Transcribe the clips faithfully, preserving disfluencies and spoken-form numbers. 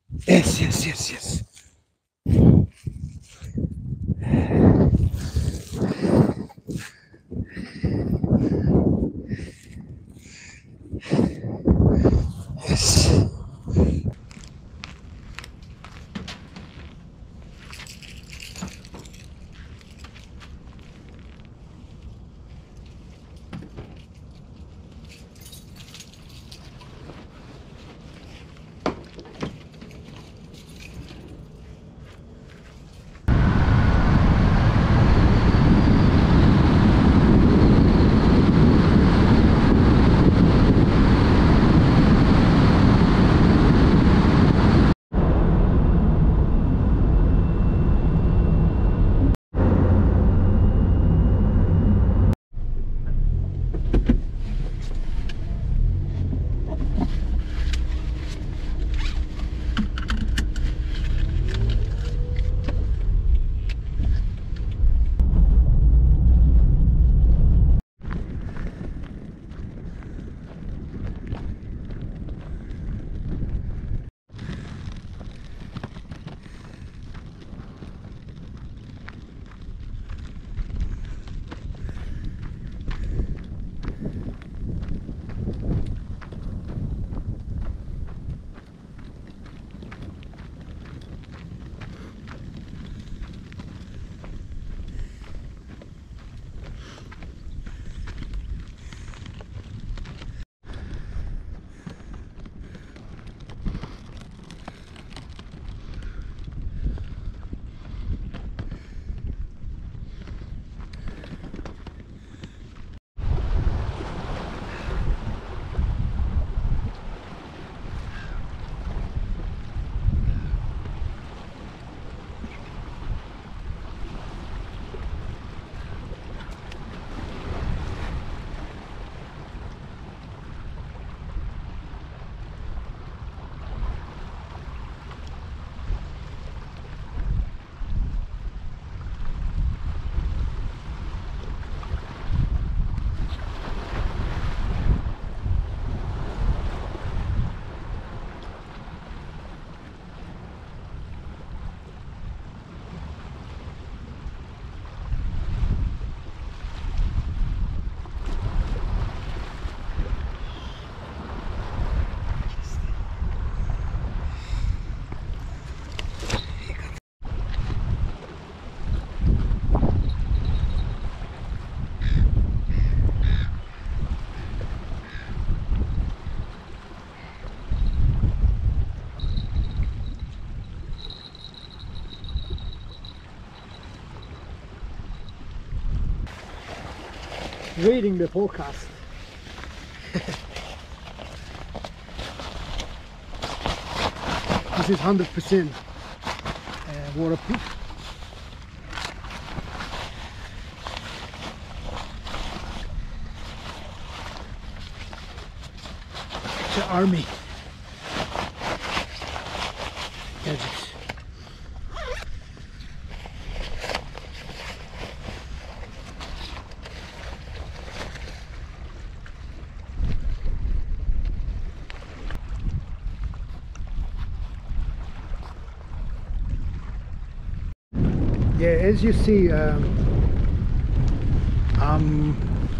Yes, yes, yes, yes. Yes. Reading the forecast. This is one hundred percent uh, waterproof. The army gadgets. Yeah, as you see, um, I'm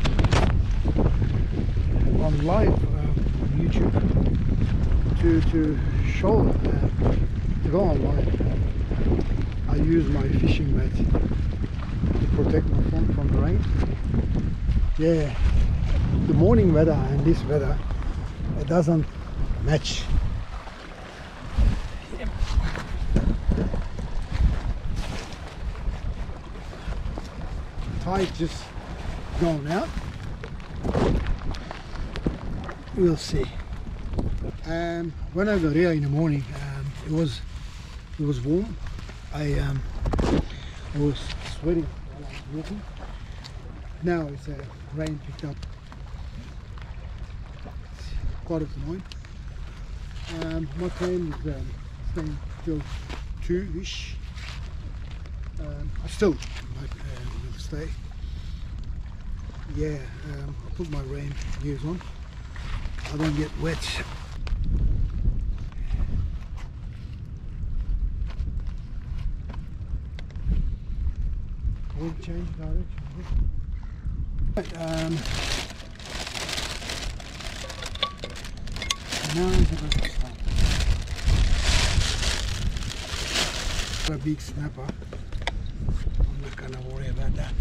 on live uh, on YouTube to to show uh, to go on live. Uh, I use my fishing mat to protect my phone from the rain. Yeah, the morning weather and this weather, it doesn't match. Tide just going out. We'll see. Um, when I got here in the morning, um, it was it was warm. I um, I was sweating while I was walking. Now it's uh, rain picked up. It's quite annoying. Um, my plan is um, staying till two-ish. Um, I still might uh, will stay. Yeah, um, I put my rain gears on. I don't get wet. We'll change direction. Right, um, now it's about to start. A big snapper. I'm not gonna worry about that.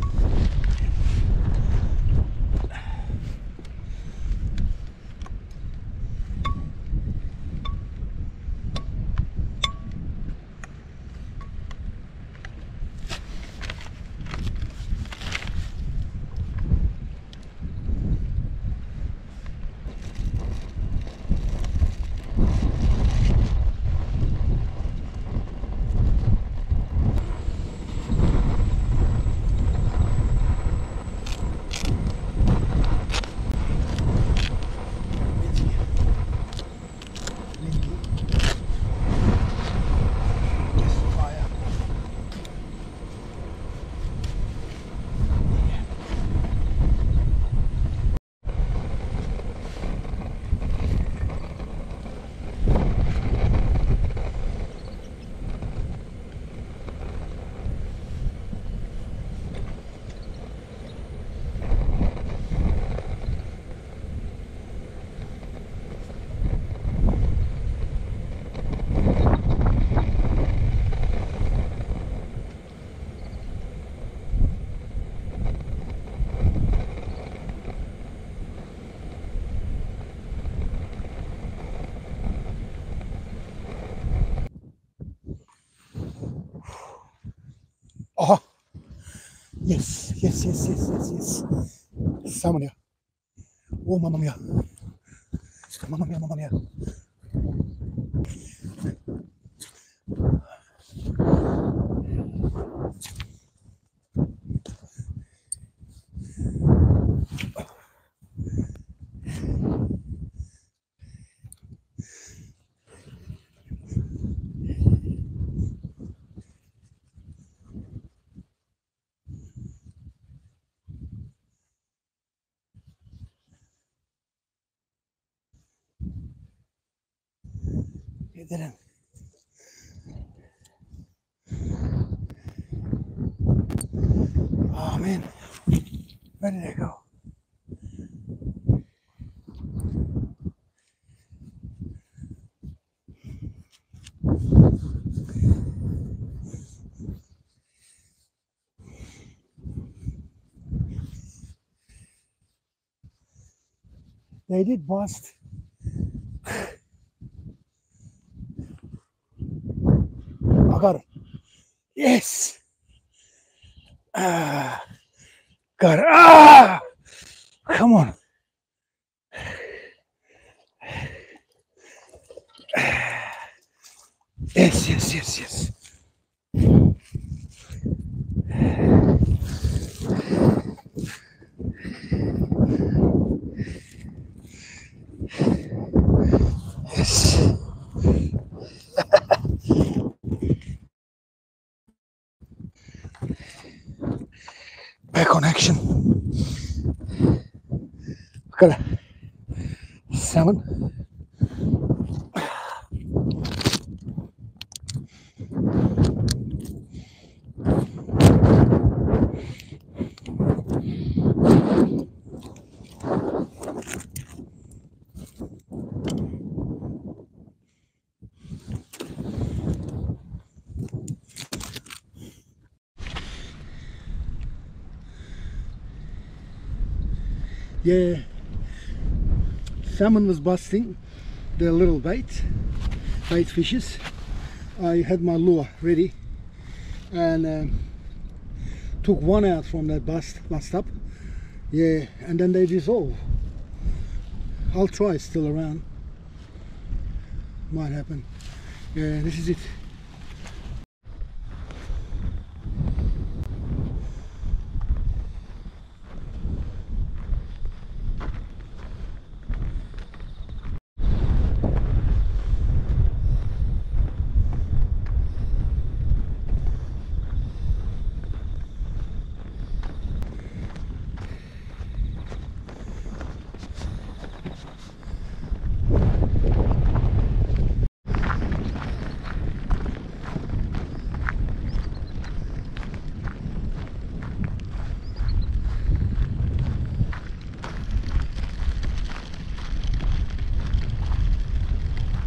Oh, yes, yes, yes, yes, yes, yes. Salmon here. Oh, mamma mia. Mamma mia, mamma mia. It didn't. Oh man, where did it go? They did bust. I got it. Yes. Ah, got it. Ah, come on. Yes, yes, yes, yes. Yes. Back on action. Got a salmon. Yeah, salmon was busting. They're little bait, bait fishes. I had my lure ready and um, took one out from that bust, bust up. Yeah, and then they dissolve. I'll try, still around. Might happen. Yeah, this is it.